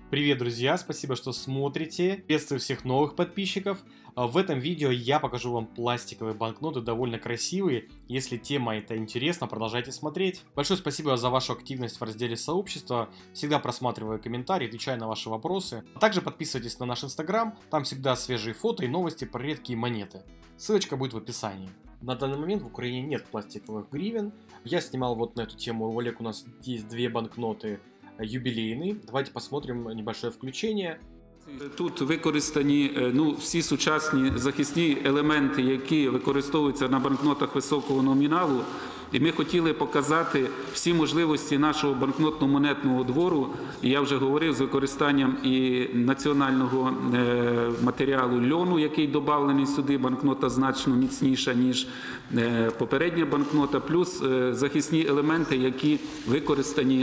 Привет, друзья! Спасибо, что смотрите. Приветствую всех новых подписчиков. В этом видео я покажу вам пластиковые банкноты, довольно красивые. Если тема эта интересна, продолжайте смотреть. Большое спасибо за вашу активность в разделе сообщества. Всегда просматриваю комментарии, отвечаю на ваши вопросы. Также подписывайтесь на наш инстаграм, там всегда свежие фото и новости про редкие монеты. Ссылочка будет в описании. На данный момент в Украине нет пластиковых гривен. Я снимал вот на эту тему ролик, у нас есть две банкноты юбілейний. Давайте посмотрим небольшое включение. Тут використані всі сучасні захисні елементи, які використовуються на банкнотах високого номіналу. І ми хотіли показати всі можливості нашого банкнотно-монетного двору. І я вже говорив з використанням і національного матеріалу льону, який додавлений сюди. Банкнота значно міцніша, ніж попередня банкнота. Плюс захисні елементи, які використані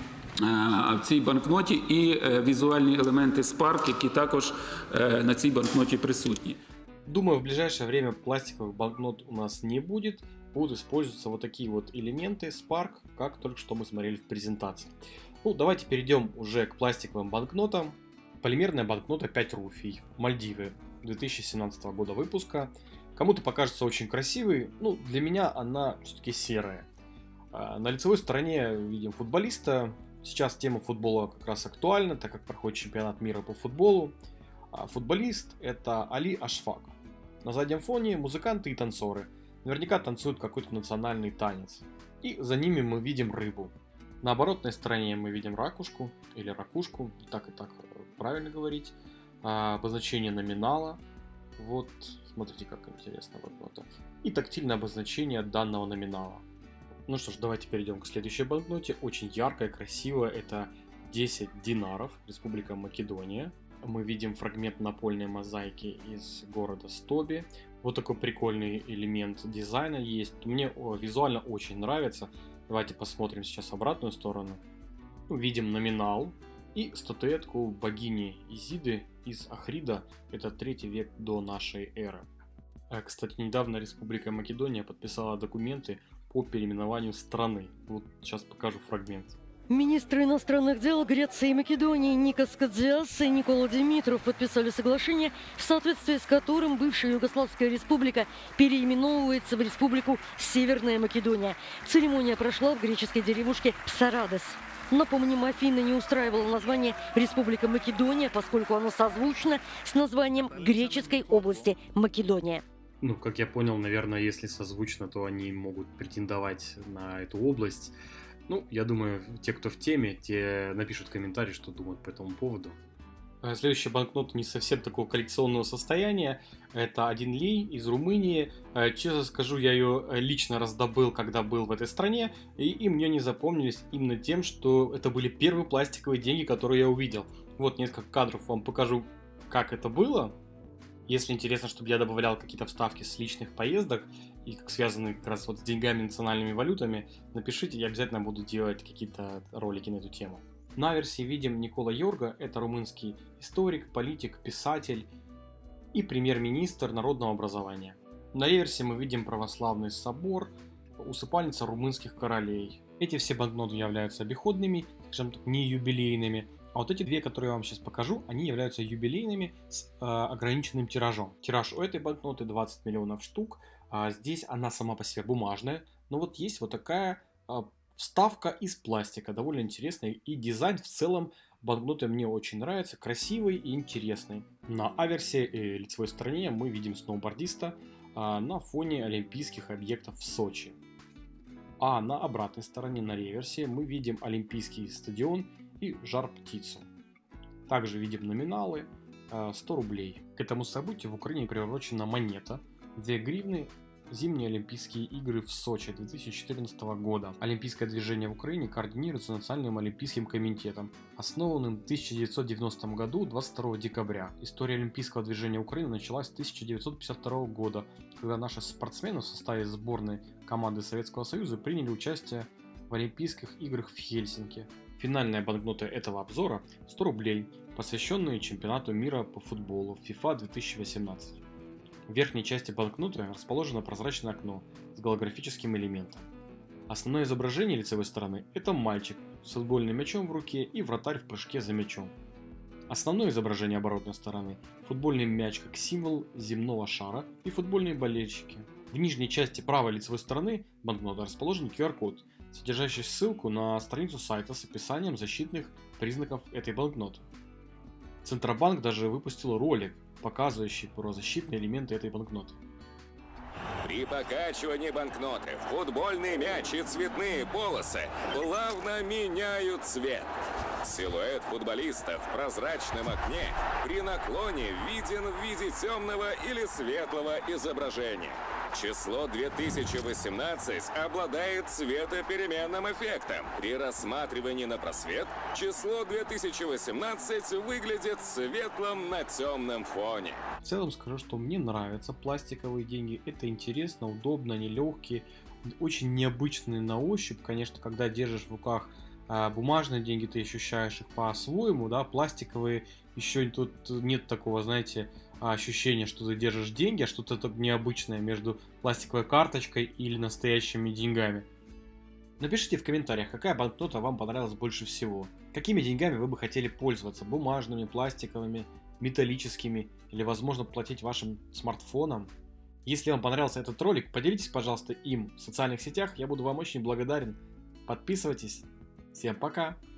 в цій банкноті, і візуальні елементи Spark, які також на цій банкноті присутні. Думаю, в ближайшее время пластиковых банкнот у нас не будет. Будут использоваться вот такие вот элементы Spark, как только что мы смотрели в презентации. Ну, давайте перейдем уже к пластиковым банкнотам. Полимерная банкнота 5 руфий, Мальдивы, 2017 года выпуска. Кому-то покажется очень красивой, ну, для меня она все-таки серая. На лицевой стороне видим футболиста. Сейчас тема футбола как раз актуальна, так как проходит чемпионат мира по футболу. Футболист – это Али Ашфак. На заднем фоне музыканты и танцоры. Наверняка танцуют какой-то национальный танец. И за ними мы видим рыбу. На оборотной стороне мы видим ракушку или ракушку, и так правильно говорить. Обозначение номинала. Вот, смотрите, как интересно банкнота. И тактильное обозначение данного номинала. Ну что ж, давайте перейдем к следующей банкноте. Очень яркая, красивая. Это 10 динаров, Республика Македония. Мы видим фрагмент напольной мозаики из города Стоби. Вот такой прикольный элемент дизайна есть. Мне визуально очень нравится. Давайте посмотрим сейчас обратную сторону. Видим номинал и статуэтку богини Изиды из Ахрида. Это 3 век до нашей эры. Кстати, недавно Республика Македония подписала документы по переименованию страны. Вот сейчас покажу фрагмент. Министры иностранных дел Греции и Македонии Никос Кодзиас и Никола Димитров подписали соглашение, в соответствии с которым бывшая Югославская республика переименовывается в Республику Северная Македония. Церемония прошла в греческой деревушке Псарадес. Напомним, Афины не устраивало название Республика Македония, поскольку оно созвучно с названием греческой области Македония. Ну, как я понял, наверное, если созвучно, то они могут претендовать на эту область. Ну, я думаю, те, кто в теме, те напишут комментарий, что думают по этому поводу. Следующая банкнота не совсем такого коллекционного состояния. Это 1 лей из Румынии. Честно скажу, я ее лично раздобыл, когда был в этой стране. И мне не запомнились именно тем, что это были первые пластиковые деньги, которые я увидел. Вот несколько кадров вам покажу, как это было. Если интересно, чтобы я добавлял какие-то вставки с личных поездок и как связанные как раз вот с деньгами, национальными валютами, напишите, я обязательно буду делать какие-то ролики на эту тему. На версии видим Никола Йорга, это румынский историк, политик, писатель и премьер-министр народного образования. На реверсе мы видим православный собор, усыпальница румынских королей. Эти все банкноты являются обиходными, скажем так, не юбилейными. А вот эти две, которые я вам сейчас покажу, они являются юбилейными с ограниченным тиражом. Тираж у этой банкноты 20 миллионов штук. Здесь она сама по себе бумажная, но вот есть вот такая вставка из пластика, довольно интересная. И дизайн в целом банкноты мне очень нравится, красивый и интересный. На аверсе лицевой стороне мы видим сноубордиста на фоне олимпийских объектов в Сочи. А на обратной стороне, на реверсе, мы видим Олимпийский стадион и жар-птицу. Также видим номиналы 100 рублей. К этому событию в Украине приурочена монета 2 гривны. Зимние Олимпийские игры в Сочи 2014 года. Олимпийское движение в Украине координируется Национальным олимпийским комитетом, основанным в 1990 году 22 декабря. История олимпийского движения Украины началась с 1952 года, когда наши спортсмены в составе сборной команды Советского Союза приняли участие в Олимпийских играх в Хельсинки. Финальная банкнота этого обзора 100 рублей, посвященные чемпионату мира по футболу FIFA 2018. В верхней части банкноты расположено прозрачное окно с голографическим элементом. Основное изображение лицевой стороны – это мальчик с футбольным мячом в руке и вратарь в прыжке за мячом. Основное изображение оборотной стороны – футбольный мяч как символ земного шара и футбольные болельщики. В нижней части правой лицевой стороны банкноты расположен QR-код, содержащий ссылку на страницу сайта с описанием защитных признаков этой банкноты. Центробанк даже выпустил ролик, показывающий правозащитные элементы этой банкноты. При покачивании банкноты футбольный мяч и цветные полосы плавно меняют цвет. Силуэт футболиста в прозрачном окне при наклоне виден в виде темного или светлого изображения. Число 2018 обладает цветопеременным эффектом. При рассматривании на просвет число 2018 выглядит светлым на темном фоне. В целом скажу, что мне нравятся пластиковые деньги. Это интересно, удобно, они легкие, очень необычные на ощупь. Конечно, когда держишь в руках бумажные деньги, ты ощущаешь их по-своему, да, пластиковые, еще тут нет такого, знаете, ощущения, что ты держишь деньги, а что-то необычное между пластиковой карточкой или настоящими деньгами. Напишите в комментариях, какая банкнота вам понравилась больше всего. Какими деньгами вы бы хотели пользоваться? Бумажными, пластиковыми, металлическими или, возможно, платить вашим смартфоном? Если вам понравился этот ролик, поделитесь, пожалуйста, им в социальных сетях, я буду вам очень благодарен. Подписывайтесь. Всем пока!